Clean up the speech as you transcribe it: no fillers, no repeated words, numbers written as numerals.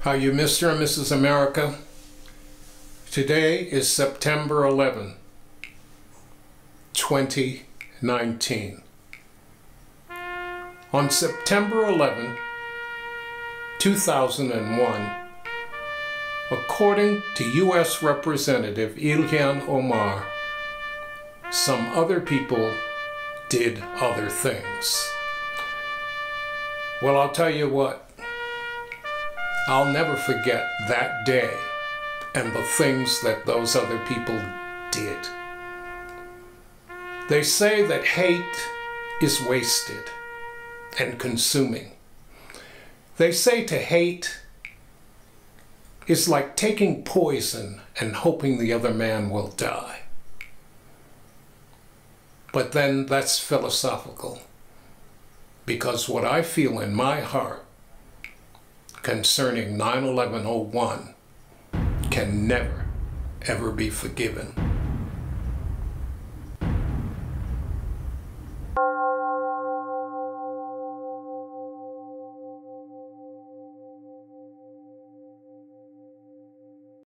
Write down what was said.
How you Mr. and Mrs. America? Today is September 11, 2019. On September 11, 2001, according to U.S. Representative Ilhan Omar, some other people did other things. Well, I'll tell you what. I'll never forget that day and the things that those other people did. They say that hate is wasted and consuming. They say to hate is like taking poison and hoping the other man will die. But then that's philosophical, because what I feel in my heart concerning 9/11/01 can never, ever be forgiven.